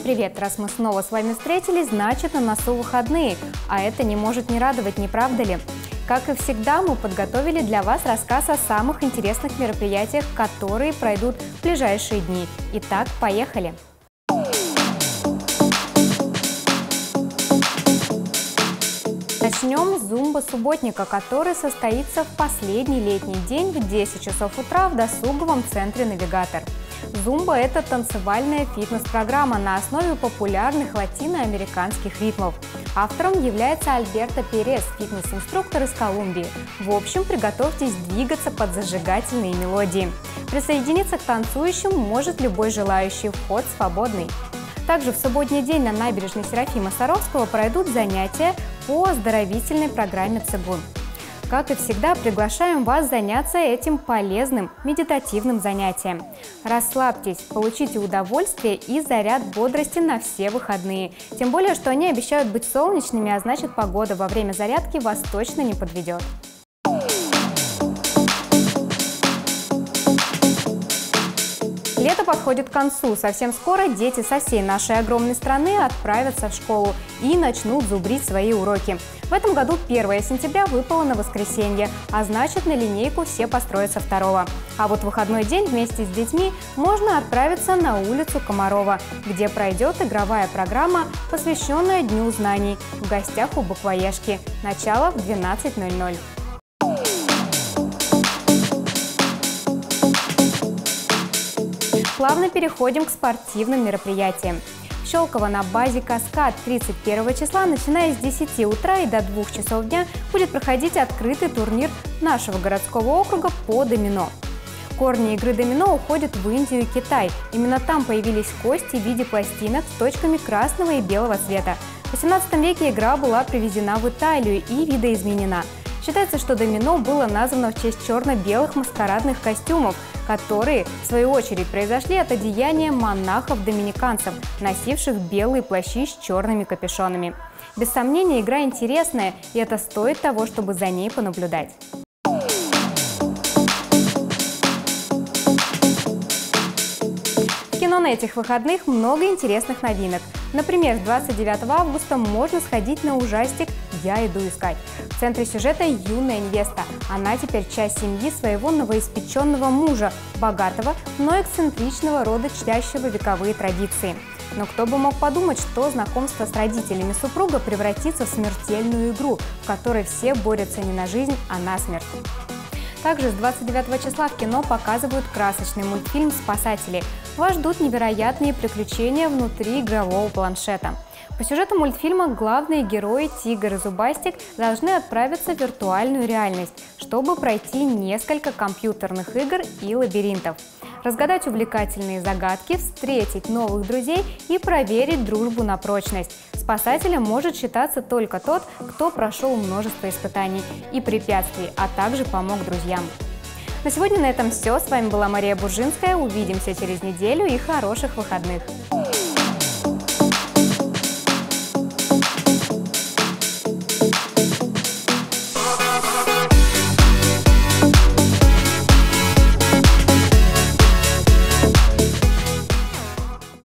привет! Раз мы снова с вами встретились, значит на носу выходные, а это не может не радовать, не правда ли? Как и всегда, мы подготовили для вас рассказ о самых интересных мероприятиях, которые пройдут в ближайшие дни. Итак, поехали! Начнем с зумба-субботника, который состоится в последний летний день в 10 часов утра в досуговом центре «Навигатор». Зумба – это танцевальная фитнес-программа на основе популярных латиноамериканских ритмов. Автором является Альберто Перес, фитнес-инструктор из Колумбии. В общем, приготовьтесь двигаться под зажигательные мелодии. Присоединиться к танцующим может любой желающий, вход свободный. Также в субботний день на набережной Серафима Саровского пройдут занятия по оздоровительной программе «Цигун». Как и всегда, приглашаем вас заняться этим полезным медитативным занятием. Расслабьтесь, получите удовольствие и заряд бодрости на все выходные. Тем более, что они обещают быть солнечными, а значит, погода во время зарядки вас точно не подведет. Лето подходит к концу. Совсем скоро дети со всей нашей огромной страны отправятся в школу и начнут зубрить свои уроки. В этом году 1 сентября выпало на воскресенье, а значит, на линейку все построятся 2. А вот в выходной день вместе с детьми можно отправиться на улицу Комарова, где пройдет игровая программа, посвященная Дню знаний. В гостях у буквоежки. Начало в 12:00. Плавно переходим к спортивным мероприятиям. В Щелково на базе «Каскад» 31 числа, начиная с 10 утра и до 2 часов дня, будет проходить открытый турнир нашего городского округа по домино. Корни игры домино уходят в Индию и Китай. Именно там появились кости в виде пластинок с точками красного и белого цвета. В 18 веке игра была привезена в Италию и видоизменена. Считается, что домино было названо в честь черно-белых маскарадных костюмов, которые, в свою очередь, произошли от одеяния монахов-доминиканцев, носивших белые плащи с черными капюшонами. Без сомнения, игра интересная, и это стоит того, чтобы за ней понаблюдать. В кино на этих выходных много интересных новинок. Например, с 29 августа можно сходить на ужастик «Я иду искать». В центре сюжета юная невеста. Она теперь часть семьи своего новоиспеченного мужа, богатого, но эксцентричного рода, чтящего вековые традиции. Но кто бы мог подумать, что знакомство с родителями супруга превратится в смертельную игру, в которой все борются не на жизнь, а на смерть. Также с 29 числа в кино показывают красочный мультфильм «Спасатели». Вас ждут невероятные приключения внутри игрового планшета. По сюжету мультфильма главные герои Тигр и Зубастик должны отправиться в виртуальную реальность, чтобы пройти несколько компьютерных игр и лабиринтов, разгадать увлекательные загадки, встретить новых друзей и проверить дружбу на прочность. Спасателем может считаться только тот, кто прошел множество испытаний и препятствий, а также помог друзьям. На сегодня на этом все. С вами была Мария Буржинская. Увидимся через неделю и хороших выходных!